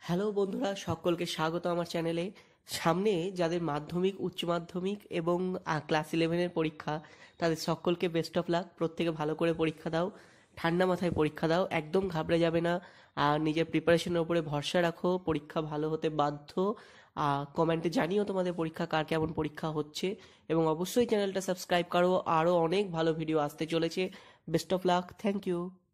Hello বন্ধুরা, সকলকে স্বাগত আমার চ্যানেলে। সামনে যাদের মাধ্যমিক, উচ্চ মাধ্যমিক এবং ক্লাস 11-এর পরীক্ষা, তাদের সকলকে বেস্ট অফ লাক। প্রত্যেকে ভালো করে পরীক্ষা দাও, ঠান্ডা মাথায় পরীক্ষা দাও, একদম ঘাবড়ে যাবে না। আর নিজের প্রিপারেশনের উপরে ভরসা রাখো, পরীক্ষা ভালো হতে বাধ্য। কমেন্টে জানিও তোমাদের পরীক্ষা কার কেমন পরীক্ষা হচ্ছে, এবং অবশ্যই চ্যানেলটা সাবস্ক্রাইব করো, আরও অনেক ভালো ভিডিও আসতে চলেছে। Best of luck, thank you.